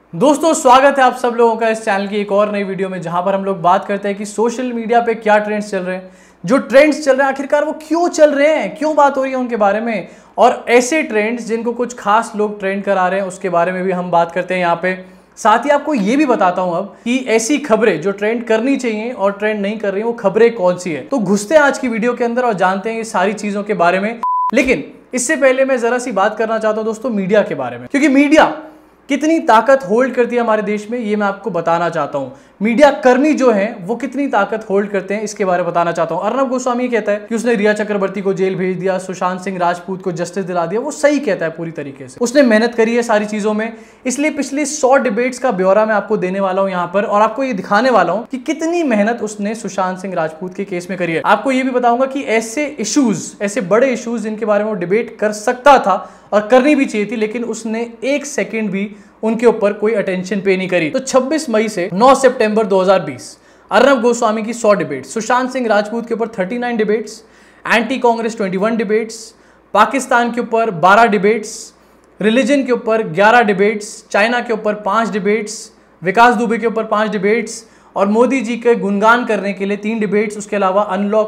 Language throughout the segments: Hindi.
दोस्तों स्वागत है आप सब लोगों का इस चैनल की एक और नई वीडियो में, जहां पर हम लोग बात करते हैं कि सोशल मीडिया पे क्या ट्रेंड्स चल रहे हैं। जो ट्रेंड्स चल रहे हैं आखिरकार वो क्यों चल रहे हैं, क्यों बात हो रही है उनके बारे में, और ऐसे ट्रेंड्स जिनको कुछ खास लोग ट्रेंड करा रहे हैं उसके बारे में भी हम बात करते हैं यहाँ पे। साथ ही आपको ये भी बताता हूं अब कि ऐसी खबरें जो ट्रेंड करनी चाहिए और ट्रेंड नहीं कर रही वो खबरें कौन सी है। तो घुसते हैं आज की वीडियो के अंदर और जानते हैं ये सारी चीजों के बारे में। लेकिन इससे पहले मैं जरा सी बात करना चाहता हूं दोस्तों मीडिया के बारे में, क्योंकि मीडिया कितनी ताकत होल्ड करती है हमारे देश में ये मैं आपको बताना चाहता हूं। मीडिया कर्मी जो हैं वो कितनी ताकत होल्ड करते हैं इसके बारे में बताना चाहता हूं। अर्नब गोस्वामी कहता है कि उसने रिया चक्रवर्ती को जेल भेज दिया, सुशांत सिंह राजपूत को जस्टिस दिला दिया। वो सही कहता है पूरी तरीके से, उसने मेहनत करी है सारी चीजों में। इसलिए पिछले 100 डिबेट्स का ब्यौरा मैं आपको देने वाला हूं यहाँ पर, और आपको ये दिखाने वाला हूं कि कितनी मेहनत उसने सुशांत सिंह राजपूत के केस में करी है। आपको ये भी बताऊंगा कि ऐसे इश्यूज, ऐसे बड़े इश्यूज जिनके बारे में वो डिबेट कर सकता था और करनी भी चाहिए थी, लेकिन उसने एक सेकेंड भी उनके ऊपर कोई अटेंशन पे नहीं करी। तो 26 मई से 9 सितंबर 2020 अर्नब गोस्वामी की 100 डिबेट्स, सुशांत सिंह राजपूत के ऊपर 39 debates, anti Congress 21 debates, Pakistan के ऊपर 12 डिबेट्स, रिलीजन के ऊपर 11 डिबेट्स, चाइना के ऊपर 5 डिबेट्स, विकास दुबे के ऊपर 5 डिबेट्स, और मोदी जी के गुणगान करने के लिए 3 डिबेट्स। उसके अलावा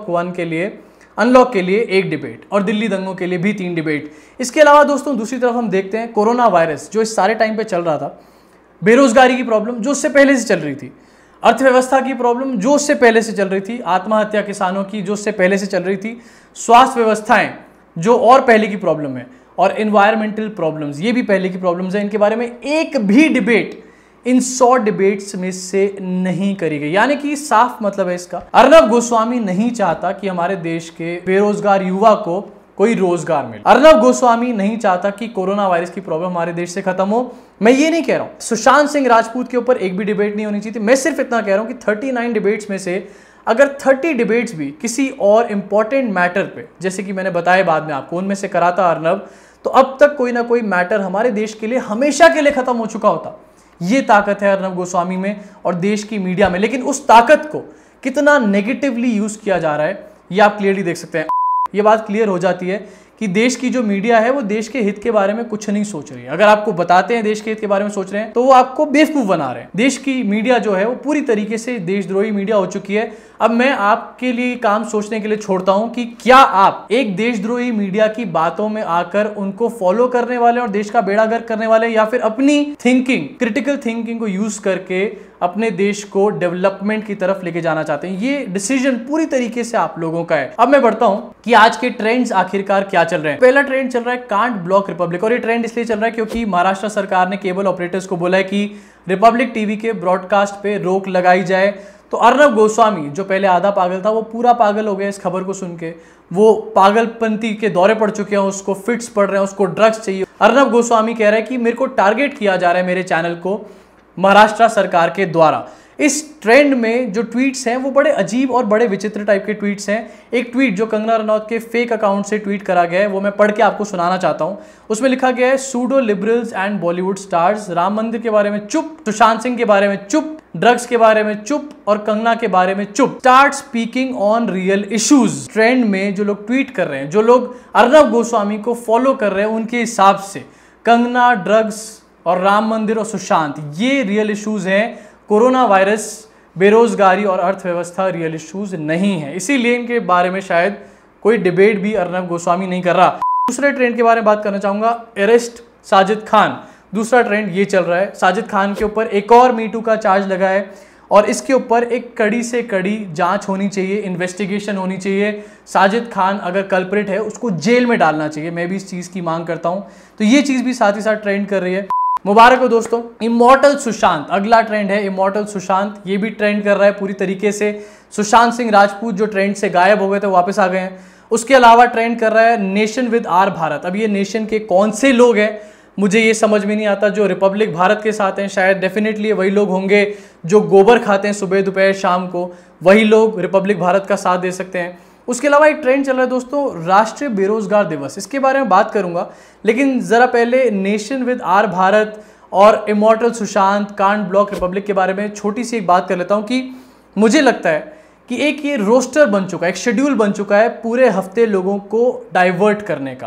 अनलॉक के लिए 1 डिबेट, और दिल्ली दंगों के लिए भी 3 डिबेट। इसके अलावा दोस्तों दूसरी तरफ हम देखते हैं कोरोना वायरस जो इस सारे टाइम पे चल रहा था, बेरोजगारी की प्रॉब्लम जो उससे पहले से चल रही थी, अर्थव्यवस्था की प्रॉब्लम जो उससे पहले से चल रही थी, आत्महत्या किसानों की जो उससे पहले से चल रही थी, स्वास्थ्य व्यवस्थाएं जो और पहले की प्रॉब्लम है, और एनवायरमेंटल प्रॉब्लम्स ये भी पहले की प्रॉब्लम्स है। इनके बारे में एक भी डिबेट इन 100 डिबेट्स में से नहीं करी गई। यानी कि साफ मतलब है इसका, अर्नब गोस्वामी नहीं चाहता कि हमारे देश के बेरोजगार युवा को कोई रोजगार मिले। अर्नब गोस्वामी नहीं चाहता कि कोरोना वायरस की प्रॉब्लम हमारे देश से खत्म हो। मैं ये नहीं कह रहा हूं सुशांत सिंह राजपूत के ऊपर एक भी डिबेट नहीं होनी चाहिए थी। मैं सिर्फ इतना कह रहा हूं कि 39 डिबेट्स में से अगर 30 डिबेट्स भी किसी और इंपॉर्टेंट मैटर पे, जैसे कि मैंने बताया बाद में आपको, उनमें से कराता अर्नब, तो अब तक कोई ना कोई मैटर हमारे देश के लिए हमेशा के लिए खत्म हो चुका होता। ये ताकत है अर्नब गोस्वामी में और देश की मीडिया में। लेकिन उस ताकत को कितना नेगेटिवली यूज किया जा रहा है ये आप क्लियरली देख सकते हैं। ये बात क्लियर हो जाती है कि देश की जो मीडिया है वो देश के हित के बारे में कुछ नहीं सोच रही है। अगर आपको बताते हैं देश के हित के बारे में सोच रहे हैं तो वो आपको बेवकूफ बना रहे हैं। देश की मीडिया जो है वो पूरी तरीके से देशद्रोही मीडिया हो चुकी है। अब मैं आपके लिए काम सोचने के लिए छोड़ता हूं कि क्या आप एक देशद्रोही मीडिया की बातों में आकर उनको फॉलो करने वाले और देश का बेड़ा गर्क करने वाले, या फिर अपनी थिंकिंग, क्रिटिकल थिंकिंग को यूज करके अपने देश को डेवलपमेंट की तरफ लेके जाना चाहते हैं। ये डिसीजन पूरी तरीके से आप लोगों का है। अब मैं बढ़ता हूं कि आज के ट्रेंड्स आखिरकार क्या चल रहे हैं। पहला ट्रेंड चल रहा है कांट ब्लॉक रिपब्लिक, और ये ट्रेंड इसलिए चल रहा है क्योंकि महाराष्ट्र सरकार ने केबल ऑपरेटर्स को बोला है कि रिपब्लिक टीवी के ब्रॉडकास्ट पे रोक लगाई जाए। तो अर्नब गोस्वामी जो पहले आधा पागल था वो पूरा पागल हो गया इस खबर को सुन के। वो पागलपंती के दौरे पड़ चुके हैं, उसको फिट्स पड़ रहे हैं, उसको ड्रग्स चाहिए। अर्नब गोस्वामी कह रहा है कि मेरे को टारगेट किया जा रहा है, मेरे चैनल को, महाराष्ट्र सरकार के द्वारा। इस ट्रेंड में जो ट्वीट्स हैं वो बड़े अजीब और बड़े विचित्र टाइप के ट्वीट्स हैं। एक ट्वीट जो कंगना रनौत के फेक अकाउंट से ट्वीट करा गया है वो मैं पढ़ के आपको सुनाना चाहता हूं। उसमें लिखा गया है, pseudo liberals and Bollywood stars, Ram Mandir के बारे में चुप, सुशांत सिंह के बारे में चुप, ड्रग्स के बारे में चुप, और कंगना के बारे में चुप, start speaking on real issues. Trend में जो लोग ट्वीट कर रहे हैं, जो लोग अर्नब गोस्वामी को फॉलो कर रहे हैं, उनके हिसाब से कंगना, ड्रग्स और राम मंदिर और सुशांत ये रियल इश्यूज हैं। कोरोना वायरस, बेरोजगारी और अर्थव्यवस्था रियल इश्यूज नहीं है। इसीलिए इनके बारे में शायद कोई डिबेट भी अर्नब गोस्वामी नहीं कर रहा। दूसरे ट्रेंड के बारे में बात करना चाहूंगा, अरेस्ट साजिद खान। दूसरा ट्रेंड ये चल रहा है, साजिद खान के ऊपर एक और मीटू का चार्ज लगा है और इसके ऊपर एक कड़ी से कड़ी जांच होनी चाहिए, इन्वेस्टिगेशन होनी चाहिए। साजिद खान अगर कल्प्रिट है उसको जेल में डालना चाहिए। मैं भी इस चीज़ की मांग करता हूँ। तो ये चीज़ भी साथ ही साथ ट्रेंड कर रही है। मुबारक हो दोस्तों, इमॉर्टल सुशांत अगला ट्रेंड है। इमॉर्टल सुशांत ये भी ट्रेंड कर रहा है पूरी तरीके से। सुशांत सिंह राजपूत जो ट्रेंड से गायब हो गए थे वापस आ गए हैं। उसके अलावा ट्रेंड कर रहा है नेशन विद आर भारत। अब ये नेशन के कौन से लोग हैं मुझे ये समझ में नहीं आता। जो रिपब्लिक भारत के साथ हैं शायद डेफिनेटली वही लोग होंगे जो गोबर खाते हैं सुबह दोपहर शाम को, वही लोग रिपब्लिक भारत का साथ दे सकते हैं। उसके अलावा एक ट्रेंड चल रहा है दोस्तों, राष्ट्रीय बेरोजगार दिवस, इसके बारे में बात करूंगा। लेकिन जरा पहले नेशन विद आर भारत और immortal Sushant, can't block Republic के बारे में छोटी सी एक बात कर लेता हूं कि मुझे लगता है कि एक ये रोस्टर बन चुका है, एक शेड्यूल बन चुका है पूरे हफ्ते लोगों को डाइवर्ट करने का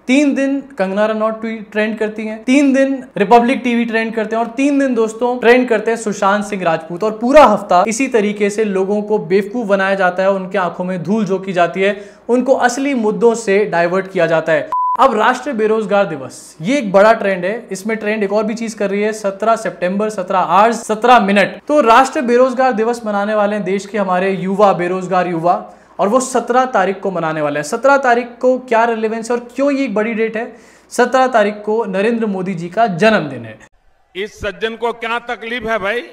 3 दिन कंगना रनौत ट्रेंड करती हैं, 3 दिन रिपब्लिक टीवी ट्रेंड करते हैं और 3 दिन दोस्तों ट्रेंड करते हैं सुशांत सिंह राजपूत। और पूरा हफ्ता इसी तरीके से लोगों को बेवकूफ बनाया जाता है, उनके आंखों में धूल झोंकी जाती है, उनको असली मुद्दों से डाइवर्ट किया जाता है। अब राष्ट्रीय बेरोजगार दिवस, ये एक बड़ा ट्रेंड है। इसमें ट्रेंड एक और भी चीज कर रही है, 17 सितंबर 17 आवर्स 17 मिनट। तो राष्ट्रीय बेरोजगार दिवस मनाने वाले हैं देश के हमारे युवा, बेरोजगार युवा, और वो 17 तारीख को मनाने वाले हैं। 17 तारीख को क्या रिलेवेंस है और क्यों ये एक बड़ी डेट है? 17 तारीख को नरेंद्र मोदी जी का जन्मदिन है। इस सज्जन को क्या तकलीफ है भाई?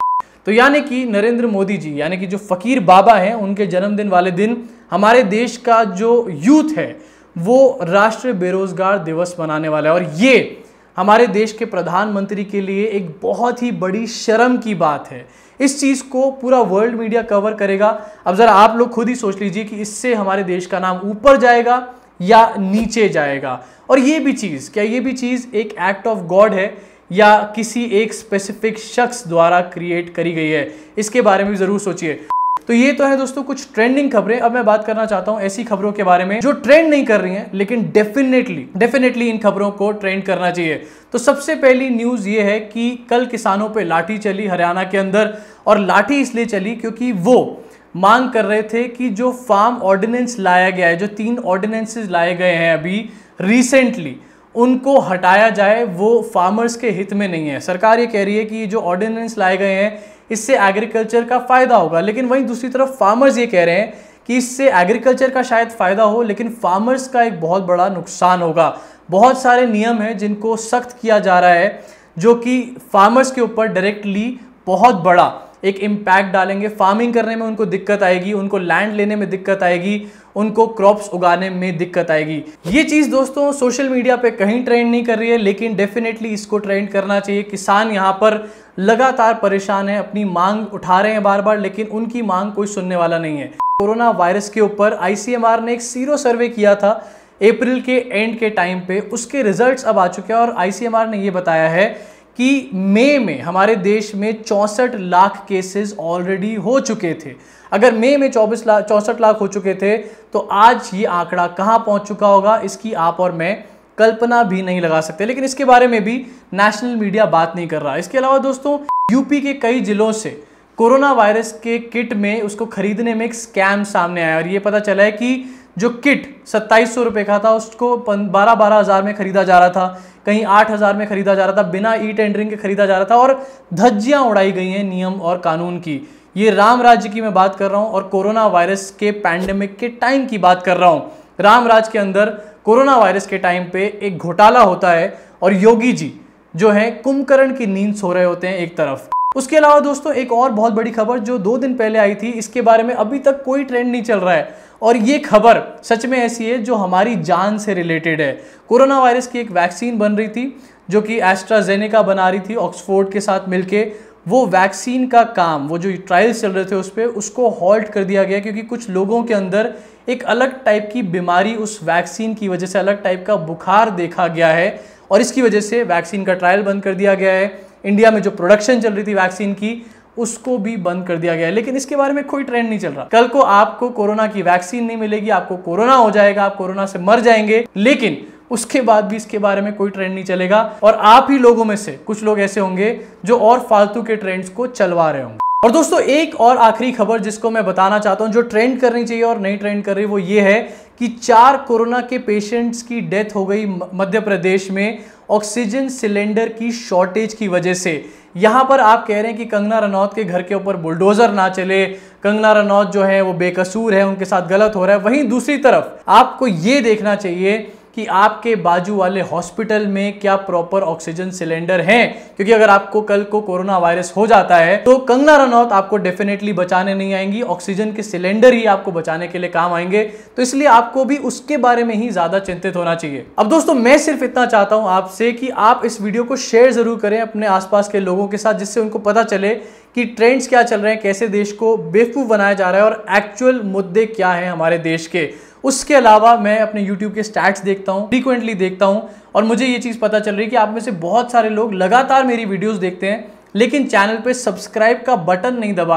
तो यानी कि नरेंद्र मोदी जी, यानी कि जो फकीर बाबा हैं, उनके जन्मदिन वाले दिन हमारे देश का जो यूथ है वो राष्ट्रीय बेरोजगार दिवस मनाने वाला है। और ये हमारे देश के प्रधानमंत्री के लिए एक बहुत ही बड़ी शर्म की बात है। इस चीज को पूरा वर्ल्ड मीडिया कवर करेगा। अब जरा आप लोग खुद ही सोच लीजिए कि इससे हमारे देश का नाम ऊपर जाएगा या नीचे जाएगा। और ये भी चीज, क्या ये भी चीज एक एक्ट ऑफ गॉड है या किसी एक स्पेसिफिक शख्स द्वारा क्रिएट करी गई है? इसके बारे में भी जरूर सोचिए। तो ये तो है दोस्तों कुछ ट्रेंडिंग खबरें। अब मैं बात करना चाहता हूं ऐसी खबरों के बारे में जो ट्रेंड नहीं कर रही हैं, लेकिन डेफिनेटली इन खबरों को ट्रेंड करना चाहिए। तो सबसे पहली न्यूज ये है कि कल किसानों पे लाठी चली हरियाणा के अंदर, और लाठी इसलिए चली क्योंकि वो मांग कर रहे थे कि जो फार्म ऑर्डिनेंस लाया गया है, जो 3 ऑर्डिनेंसेस लाए गए हैं अभी रिसेंटली, उनको हटाया जाए। वो फार्मर्स के हित में नहीं है। सरकार ये कह रही है कि जो ऑर्डिनेंस लाए गए हैं इससे एग्रीकल्चर का फायदा होगा, लेकिन वहीं दूसरी तरफ फार्मर्स ये कह रहे हैं कि इससे एग्रीकल्चर का शायद फायदा हो, लेकिन फार्मर्स का एक बहुत बड़ा नुकसान होगा। बहुत सारे नियम हैं जिनको सख्त किया जा रहा है, जो कि फार्मर्स के ऊपर डायरेक्टली बहुत बड़ा एक इम्पैक्ट डालेंगे। फार्मिंग करने में उनको दिक्कत आएगी, उनको लैंड लेने में दिक्कत आएगी, उनको क्रॉप्स उगाने में दिक्कत आएगी। ये चीज़ दोस्तों सोशल मीडिया पे कहीं ट्रेंड नहीं कर रही है, लेकिन डेफिनेटली इसको ट्रेंड करना चाहिए। किसान यहाँ पर लगातार परेशान है, अपनी मांग उठा रहे हैं बार बार, लेकिन उनकी मांग कोई सुनने वाला नहीं है। कोरोना वायरस के ऊपर ICMR ने एक सीरो सर्वे किया था अप्रैल के एंड के टाइम पे, उसके रिजल्ट्स अब आ चुके हैं और ICMR ने ये बताया है कि मई में हमारे देश में 64 लाख केसेस ऑलरेडी हो चुके थे। अगर मई में 64 लाख हो चुके थे तो आज ये आंकड़ा कहां पहुंच चुका होगा, इसकी आप और मैं कल्पना भी नहीं लगा सकते। लेकिन इसके बारे में भी नेशनल मीडिया बात नहीं कर रहा। इसके अलावा दोस्तों यूपी के कई जिलों से कोरोना वायरस के किट में उसको खरीदने में एक स्कैम सामने आया, और ये पता चला है कि जो किट 2700 रुपये का था उसको 12-12 हज़ार में खरीदा जा रहा था, कहीं 8 हज़ार में खरीदा जा रहा था, बिना टेंडरिंग के खरीदा जा रहा था, और धज्जियां उड़ाई गई हैं नियम और कानून की। ये राम राज्य की मैं बात कर रहा हूं और कोरोना वायरस के पैंडेमिक के टाइम की बात कर रहा हूं। राम राज्य के अंदर कोरोना वायरस के टाइम पे एक घोटाला होता है और योगी जी जो है कुंभकर्ण की नींद सो रहे होते हैं एक तरफ। उसके अलावा दोस्तों एक और बहुत बड़ी खबर जो 2 दिन पहले आई थी, इसके बारे में अभी तक कोई ट्रेंड नहीं चल रहा है, और ये खबर सच में ऐसी है जो हमारी जान से रिलेटेड है। कोरोना वायरस की एक वैक्सीन बन रही थी जो कि एस्ट्राजेनेका बना रही थी ऑक्सफोर्ड के साथ मिलके। वो वैक्सीन का काम, वो जो ट्रायल्स चल रहे थे उस पर, उसको हॉल्ट कर दिया गया क्योंकि कुछ लोगों के अंदर एक अलग टाइप की बीमारी उस वैक्सीन की वजह से, अलग टाइप का बुखार देखा गया है, और इसकी वजह से वैक्सीन का ट्रायल बंद कर दिया गया है। इंडिया में जो प्रोडक्शन चल रही थी वैक्सीन की उसको भी बंद कर दिया गया है, लेकिन इसके बारे में कोई ट्रेंड नहीं चल रहा। कल को आपको कोरोना की वैक्सीन नहीं मिलेगी, आपको कोरोना हो जाएगा, आप कोरोना से मर जाएंगे, लेकिन उसके बाद भी इसके बारे में कोई ट्रेंड नहीं चलेगा, और आप ही लोगों में से कुछ लोग ऐसे होंगे जो और फालतू के ट्रेंड्स को चलवा रहे होंगे। और दोस्तों एक और आखिरी खबर जिसको मैं बताना चाहता हूं जो ट्रेंड करनी चाहिए और नहीं ट्रेंड कर रही, वो ये है कि 4 कोरोना के पेशेंट्स की डेथ हो गई मध्य प्रदेश में ऑक्सीजन सिलेंडर की शॉर्टेज की वजह से। यहां पर आप कह रहे हैं कि कंगना रनौत के घर के ऊपर बुलडोजर ना चले, कंगना रनौत जो है वो बेकसूर है, उनके साथ गलत हो रहा है। वहीं दूसरी तरफ आपको ये देखना चाहिए कि आपके बाजू वाले हॉस्पिटल में क्या प्रॉपर ऑक्सीजन सिलेंडर हैं, क्योंकि अगर आपको कल को कोरोना वायरस हो जाता है तो कंगना रनौत आपको डेफिनेटली बचाने नहीं आएंगी, ऑक्सीजन के सिलेंडर ही आपको बचाने के लिए काम आएंगे। तो इसलिए आपको भी उसके बारे में ही ज्यादा चिंतित होना चाहिए। अब दोस्तों मैं सिर्फ इतना चाहता हूं आपसे कि आप इस वीडियो को शेयर जरूर करें अपने आसपास के लोगों के साथ, जिससे उनको पता चले कि ट्रेंड्स क्या चल रहे हैं, कैसे देश को बेवकूफ बनाया जा रहा है और एक्चुअल मुद्दे क्या हैं हमारे देश के। उसके अलावा मैं अपने YouTube के स्टैट्स देखता हूँ, फ्रीक्वेंटली देखता हूँ, और मुझे ये चीज़ पता चल रही है कि आप में से बहुत सारे लोग लगातार मेरी वीडियोस देखते हैं लेकिन चैनल पे सब्सक्राइब का बटन नहीं दबा रहे हैं।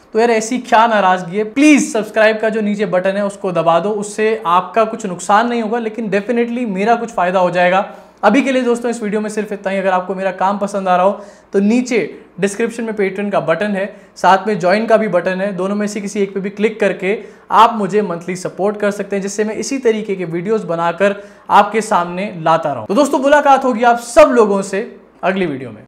तो यार ऐसी क्या नाराजगी है। प्लीज सब्सक्राइब का जो नीचे बटन है उसको दबा दो, उससे आपका कुछ नुकसान नहीं होगा लेकिन डेफिनेटली मेरा कुछ फायदा हो जाएगा। अभी के लिए दोस्तों इस वीडियो में सिर्फ इतना ही। अगर आपको मेरा काम पसंद आ रहा हो तो नीचे डिस्क्रिप्शन में पेट्रेन का बटन है, साथ में ज्वाइन का भी बटन है, दोनों में से किसी एक पे भी क्लिक करके आप मुझे मंथली सपोर्ट कर सकते हैं, जिससे मैं इसी तरीके के वीडियोस बनाकर आपके सामने लाता रहूं। तो दोस्तों मुलाकात होगी आप सब लोगों से अगली वीडियो में।